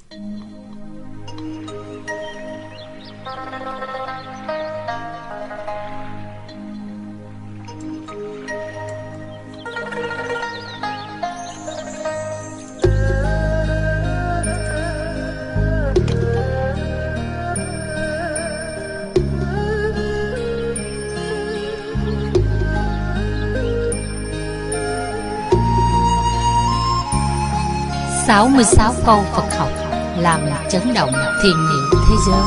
66 câu Phật học làm chấn động thiền niệm thế giới.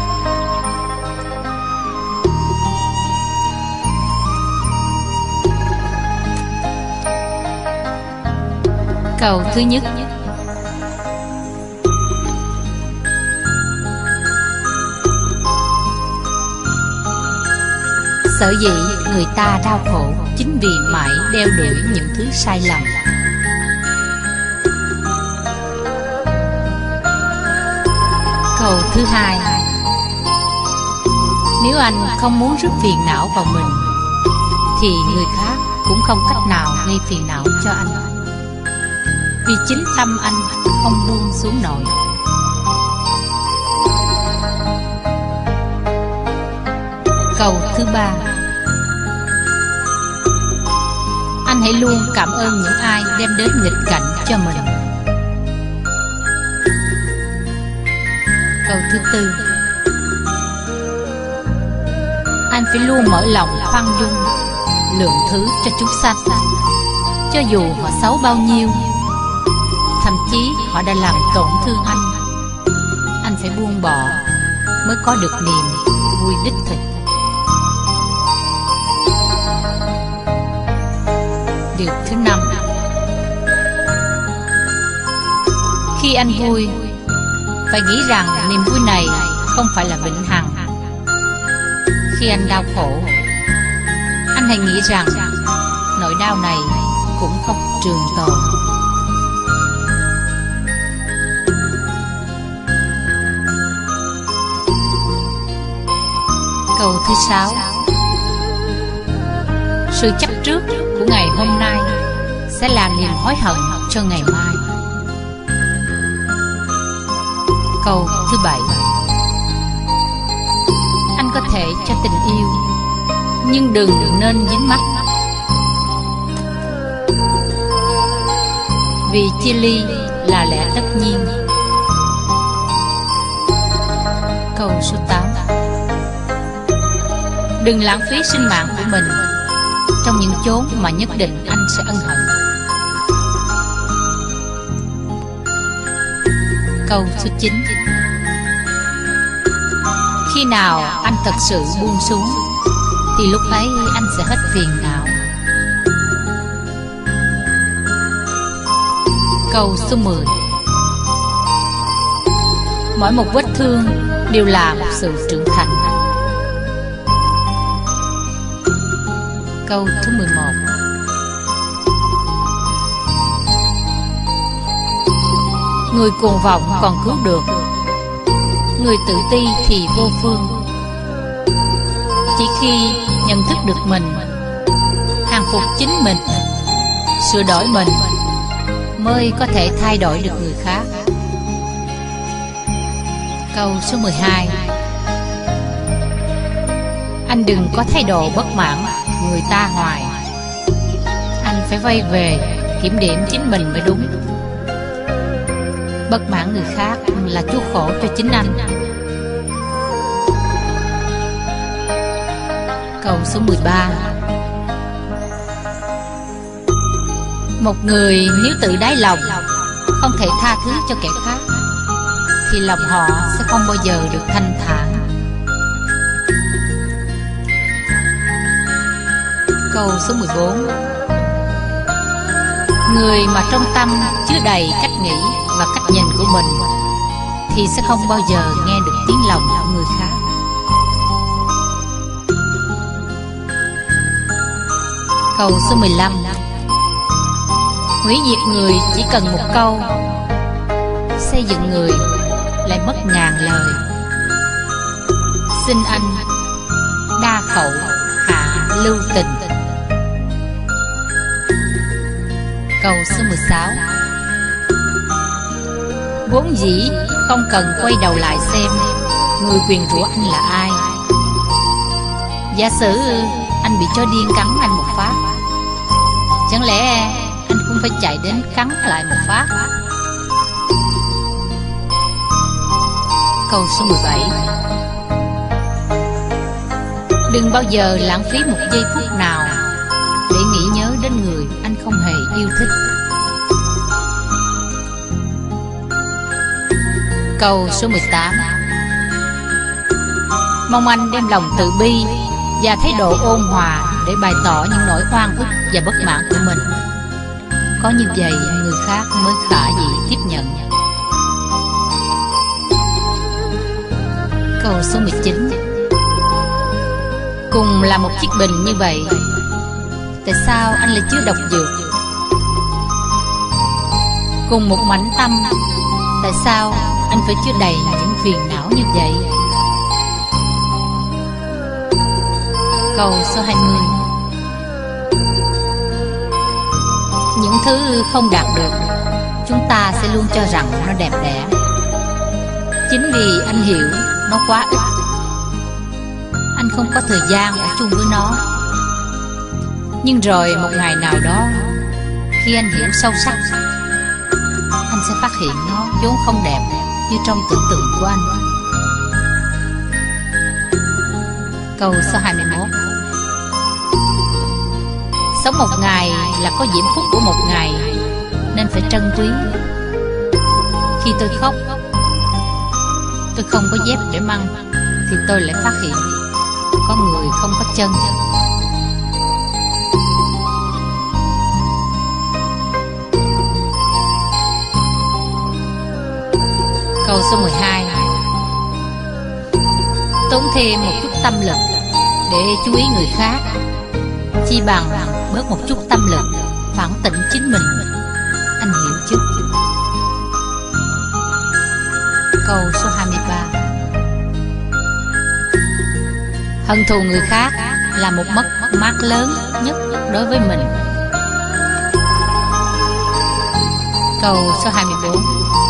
Câu thứ nhất: sở dĩ người ta đau khổ chính vì mãi đeo đuổi những thứ sai lầm. Câu thứ hai: nếu anh không muốn rước phiền não vào mình thì người khác cũng không cách nào gây phiền não cho anh, vì chính tâm anh không buông xuống nổi. Câu thứ ba: anh hãy luôn cảm ơn những ai đem đến nghịch cảnh cho mình. Câu thứ tư: anh phải luôn mở lòng khoan dung, lượng thứ cho chúng sanh, cho dù họ xấu bao nhiêu, thậm chí họ đã làm tổn thương anh phải buông bỏ mới có được niềm vui đích thực. Điều thứ năm: khi anh vui, phải nghĩ rằng niềm vui này không phải là vĩnh hằng. Khi anh đau khổ, anh hãy nghĩ rằng nỗi đau này cũng không trường tồn. Câu thứ sáu: sự chấp trước của ngày hôm nay sẽ là niềm hối hận cho ngày mai. Câu thứ bảy: anh có thể cho tình yêu, nhưng đừng nên dính mắt, vì chia ly là lẽ tất nhiên. Câu số 8: đừng lãng phí sinh mạng của mình trong những chốn mà nhất định anh sẽ ân hận. Câu số 9: khi nào anh thật sự buông xuống thì lúc ấy anh sẽ hết phiền não. Câu số 10: mỗi một vết thương đều là một sự trưởng thành. Câu thứ 11: người cuồng vọng còn cứu được, người tự ti thì vô phương. Chỉ khi nhận thức được mình, hàng phục chính mình, sửa đổi mình, mới có thể thay đổi được người khác. Câu số 12: anh đừng có thái độ bất mãn người ta hoài. Anh phải quay về kiểm điểm chính mình mới đúng. Bất mãn người khác là chuốc khổ cho chính anh. Câu số 13: một người nếu tự đáy lòng không thể tha thứ cho kẻ khác thì lòng họ sẽ không bao giờ được thanh thản. Câu số 14: người mà trong tâm chứa đầy cách nghĩ và cách nhìn của mình thì sẽ không bao giờ nghe được tiếng lòng của người khác. Câu số 15: hủy diệt người chỉ cần một câu, xây dựng người lại mất ngàn lời. Xin anh đa khẩu hạ lưu tình. Câu số 16: vốn dĩ không cần quay đầu lại xem người nguyền rủa anh là ai. Giả sử anh bị chó điên cắn anh một phát, chẳng lẽ anh cũng phải chạy đến cắn lại một phát? Câu số 17. Đừng bao giờ lãng phí một giây phút nào để nghĩ nhớ đến người anh không hề yêu thích. Câu số 18. Mong anh đem lòng từ bi và thái độ ôn hòa để bày tỏ những nỗi oan ức và bất mãn của mình. Có như vậy người khác mới khả dĩ tiếp nhận. Câu số 19. Cùng là một chiếc bình như vậy, tại sao anh lại chứa độc dược? Cùng một mảnh tâm, tại sao anh phải chứa đầy những phiền não như vậy? Câu số 20. Những thứ không đạt được, chúng ta sẽ luôn cho rằng nó đẹp đẽ, chính vì anh hiểu nó quá ít. Anh không có thời gian ở chung với nó. Nhưng rồi một ngày nào đó, khi anh hiểu sâu sắc, anh sẽ phát hiện nó vốn không đẹp như trong tưởng tượng của anh. Câu số 21. Sống một ngày là có diễm phúc của một ngày, nên phải trân quý. Khi tôi khóc, tôi không có dép để măng, thì tôi lại phát hiện có người không có chân. Câu số 12. Tốn thêm một chút tâm lực để chú ý người khác, chi bằng bớt một chút tâm lực phản tỉnh chính mình. Anh hiểu chứ? Câu số 23. Hận thù người khác là một mất mát lớn nhất đối với mình. Câu số 24.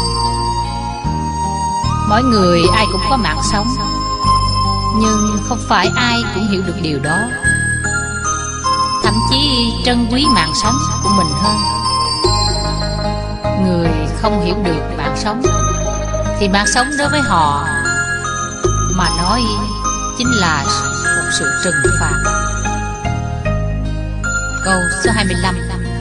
Mỗi người ai cũng có mạng sống, nhưng không phải ai cũng hiểu được điều đó. Thậm chí trân quý mạng sống của mình hơn. Người không hiểu được mạng sống thì mạng sống đối với họ mà nói chính là một sự trừng phạt. Câu số 25.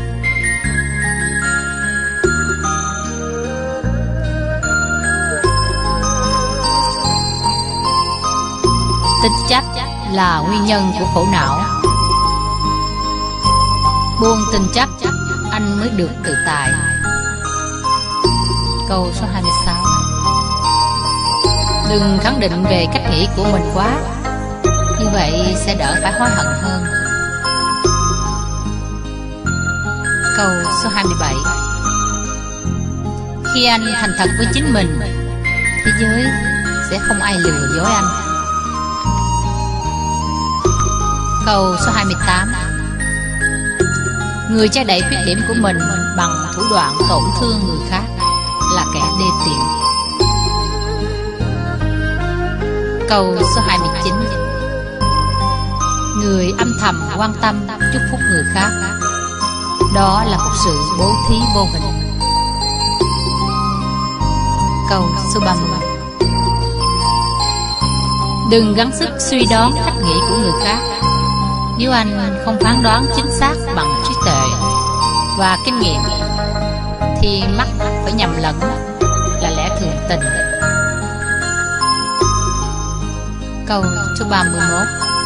Tích chấp là nguyên nhân của khổ não. Buông tình chấp, anh mới được tự tại. Câu số 26. Đừng khẳng định về cách nghĩ của mình quá, như vậy sẽ đỡ phải hối hận hơn. Câu số 27. Khi anh thành thật với chính mình, thế giới sẽ không ai lừa dối anh. Câu số 28. Người che đậy khuyết điểm của mình bằng thủ đoạn tổn thương người khác là kẻ đê tiện. Câu số 29. Người âm thầm quan tâm chúc phúc người khác, đó là một sự bố thí vô hình. Câu số 30. Đừng gắng sức suy đoán cách nghĩ của người khác. Nếu anh không phán đoán chính xác bằng trí tuệ và kinh nghiệm, thì mắc phải nhầm lẫn là lẽ thường tình. Câu số 31.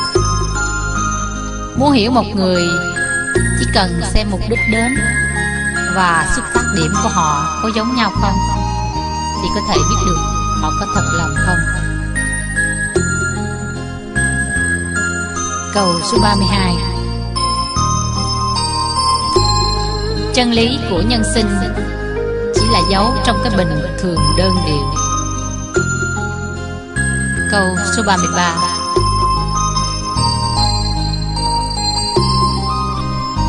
Muốn hiểu một người, chỉ cần xem mục đích đến và xuất phát điểm của họ có giống nhau không, thì có thể biết được họ có thật lòng không. Câu số 32. Chân lý của nhân sinh chỉ là dấu trong cái bình thường đơn điệu. Câu số 33.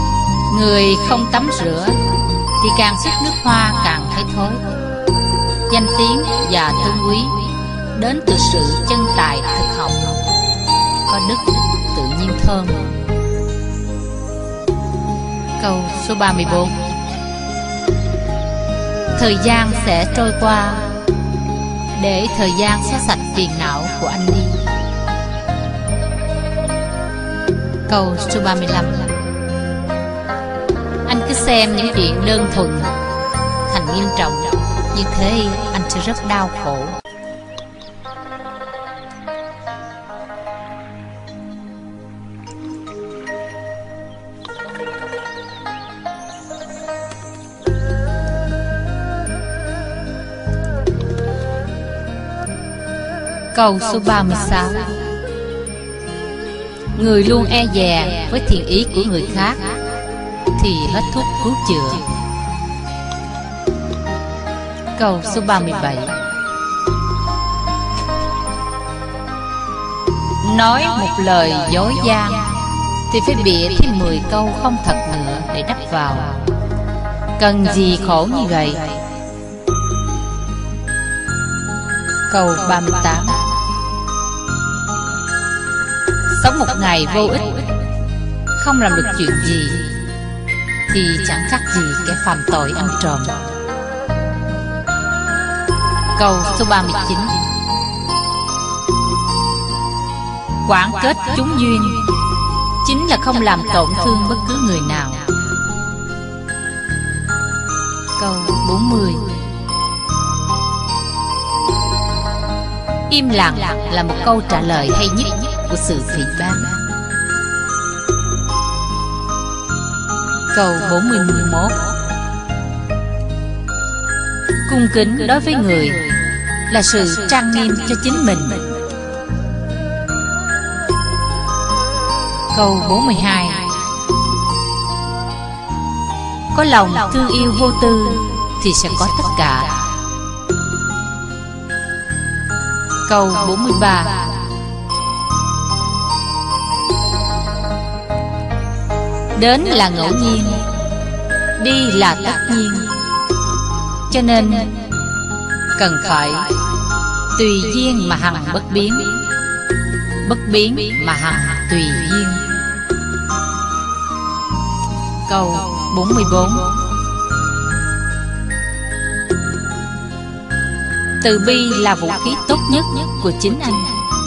Người không tắm rửa thì càng xức nước hoa càng thấy thối, danh tiếng và tôn quý đến từ sự chân tài thực học, có đức tự nhiên thơm. Câu số 34. Thời gian sẽ trôi qua, để thời gian xóa sạch phiền não của anh đi. Câu số 35. Anh cứ xem những chuyện đơn thuần thành nghiêm trọng, như thế anh sẽ rất đau khổ. Câu số 36. Người luôn e dè với thiện ý của người khác thì hết thuốc cứu chữa. Câu số 37. Nói một lời dối gian thì phải bịa thêm 10 câu không thật nữa để đắp vào. Cần gì khổ như vậy. Câu 38. Sống một ngày vô ích, không làm được chuyện gì, thì chẳng khác gì kẻ phạm tội ăn trộm. Câu số 39. Quảng kết chúng duyên chính là không làm tổn thương bất cứ người nào. Câu 40. Im lặng là một câu trả lời hay nhất của sự phỉ báng. Câu 41. Cung kính đối với người là sự trang nghiêm cho chính mình. Câu 42. Có lòng thương yêu vô tư thì sẽ có tất cả. Câu 43. Đến là ngẫu nhiên, đi là tất nhiên, cho nên cần phải tùy duyên mà hằng bất biến, bất biến mà hằng tùy duyên. Câu 44. Từ bi là vũ khí tốt nhất của chính anh.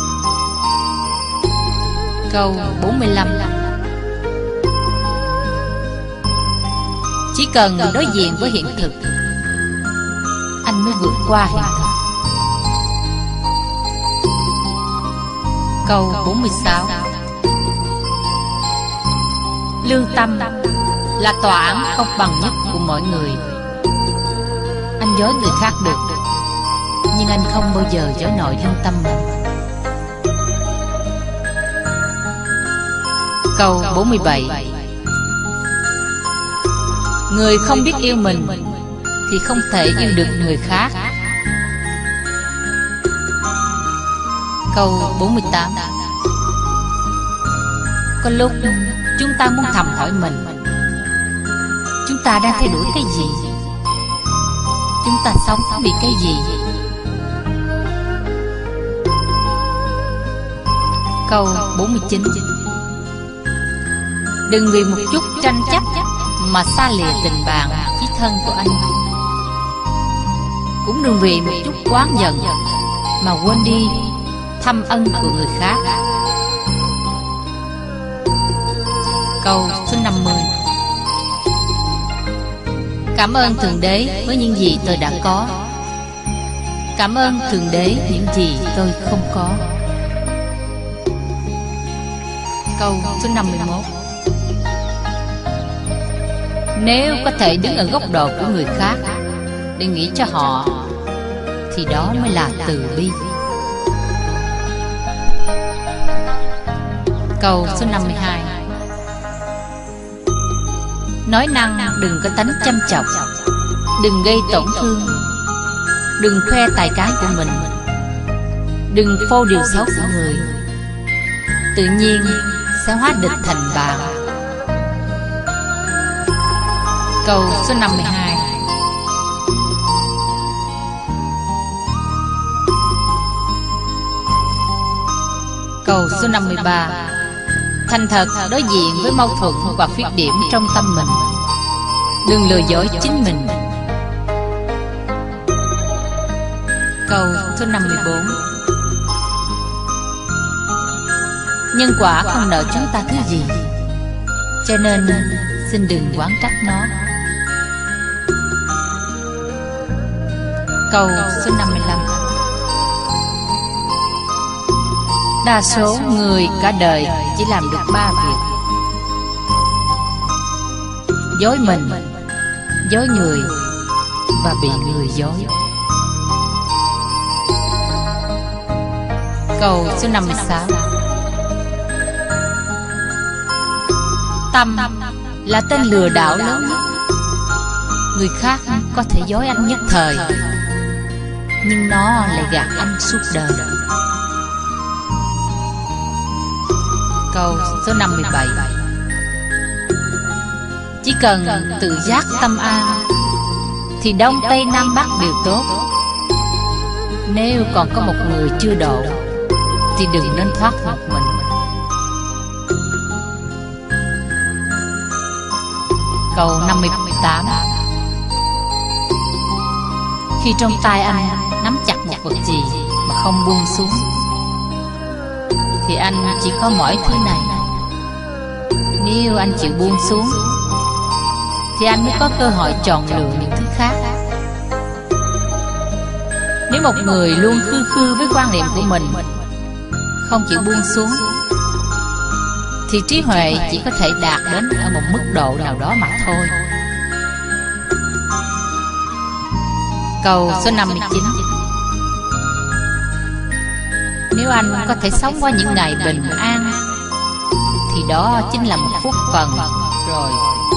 Câu 45. Chỉ cần đối diện với hiện thực, anh mới vượt qua hiện thực. Câu 46. Lương tâm là tòa án công bằng nhất của mọi người. Anh dối người khác được, nhưng anh không bao giờ dối nổi lương tâm mình. Câu 47. Người không biết yêu mình thì không thể yêu được người khác. Câu 48. Có lúc chúng ta muốn thầm hỏi mình, chúng ta đang theo đuổi cái gì? Chúng ta sống vì cái gì? Câu 49. Đừng vì một chút tranh chấp mà xa lìa tình bạn chí thân của anh. Cũng đừng vì một chút oán giận mà quên đi thăm ân của người khác. Câu số 50. Cảm ơn Thượng Đế với những gì tôi đã có. Cảm ơn Thượng Đế những gì tôi không có. Câu số 51. Nếu có thể đứng ở góc độ của người khác để nghĩ cho họ, thì đó mới là từ bi. Câu số 52. Nói năng đừng có tánh chăm chọc, đừng gây tổn thương, đừng khoe tài cán của mình, đừng phô điều xấu của người. Tự nhiên sẽ hóa địch thành bạn. Câu số 52. số 53. Thành thật đối diện với mâu thuẫn và khuyết điểm trong tâm mình. Đừng lừa dối chính mình. Câu số 54. Nhân quả không nợ chúng ta thứ gì, cho nên xin đừng oán trách nó. Câu số 55. Đa số người cả đời chỉ làm được 3 việc: dối mình, dối người và bị người dối. Câu số 56. Tâm là tên lừa đảo lớn nhất. Người khác có thể dối anh nhất thời, nhưng nó lại gạt anh suốt đời. Câu số 57. Chỉ cần tự giác tâm an thì Đông Tây Nam Bắc đều tốt. Nếu còn có một người chưa độ thì đừng nên thoát một mình. Câu 58. Khi trong tay anh nắm chặt một vật gì mà không buông xuống thì anh chỉ có mỗi thứ này. Nếu anh chịu buông xuống thì anh mới có cơ hội chọn lựa những thứ khác. Nếu một người luôn khư khư với quan niệm của mình, không chịu buông xuống, thì trí huệ chỉ có thể đạt đến ở một mức độ nào đó mà thôi. Câu số 59. Nếu anh có thể sống qua những ngày bình an thì đó chính là một phúc phần rồi.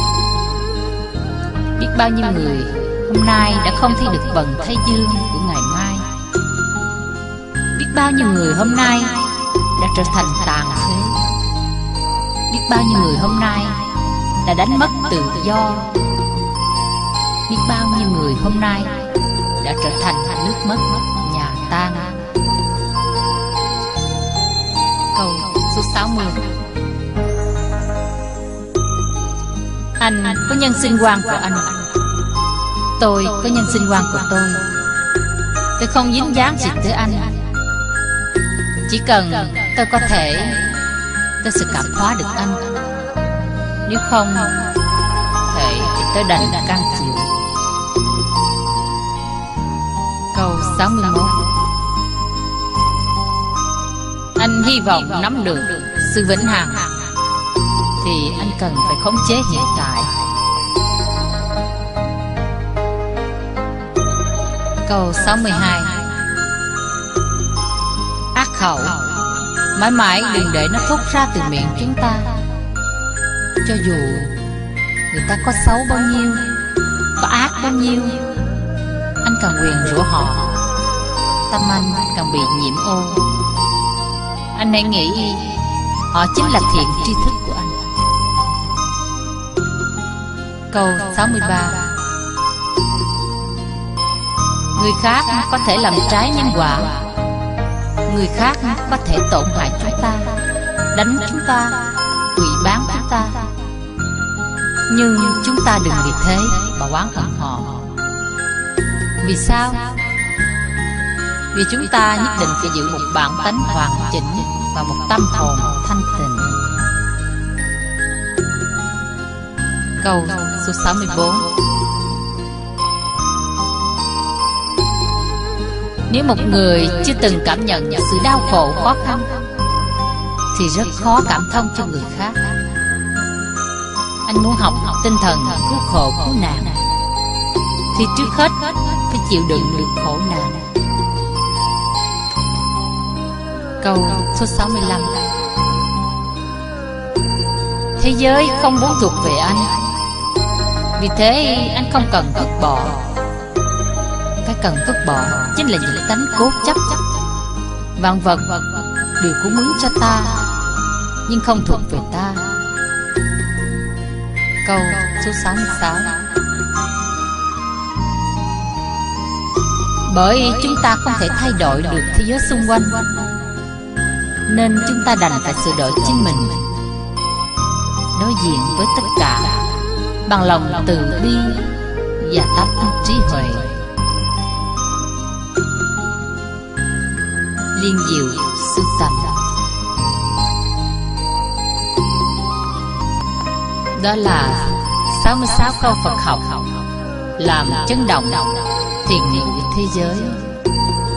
Biết bao nhiêu người hôm nay đã không thấy được vầng thái dương của ngày mai. Biết bao nhiêu người hôm nay đã trở thành tàn phế. Biết bao nhiêu người hôm nay đã đánh mất tự do. Biết bao nhiêu người hôm nay đã trở thành nước mất nhà tan. Câu số 60. Anh có nhân sinh quan của anh, tôi có nhân sinh quan của tôi. Tôi không dính dáng gì tới anh. Chỉ cần tôi có thể, tôi sẽ cảm hóa được anh. Nếu không thể thì tôi đành cam chịu. Câu 61. Anh hy vọng nắm được sự vĩnh hằng thì anh cần phải khống chế hiện tại. Câu 62. Ác khẩu mãi mãi đừng để nó thốt ra từ miệng chúng ta. Cho dù người ta có xấu bao nhiêu, có ác bao nhiêu, anh càng nguyền rủa họ, tâm anh càng bị nhiễm ô. Anh hãy nghĩ họ chính là thiện tri thức của anh. Câu 63. Người khác có thể làm trái nhân quả. Người khác có thể tổn hại chúng ta, đánh chúng ta, hủy bán chúng ta. Nhưng chúng ta đừng vì thế mà oán hận họ. Vì sao? Vì chúng ta nhất định phải giữ một bản tánh hoàn chỉnh và một tâm hồn thanh tịnh. Câu số 64. Nếu một người chưa từng cảm nhận sự đau khổ khó khăn thì rất khó cảm thông cho người khác. Anh muốn học tinh thần cứu khổ cứu nạn thì trước hết phải chịu đựng được khổ nạn. Câu số 65. Thế giới không muốn thuộc về anh, vì thế anh không cần vứt bỏ. Cái cần vứt bỏ chính là những tánh cố chấp. Vạn vật đều cũng muốn cho ta, nhưng không thuộc về ta. Câu số 66. Bởi chúng ta không thể thay đổi được thế giới xung quanh, nên chúng ta đành phải sửa đổi chính mình, đối diện với tất cả bằng lòng từ bi và tâm trí huệ. Liên diệu sưu tầm. Đó là 66 câu Phật học làm chấn động thiền niệm thế giới.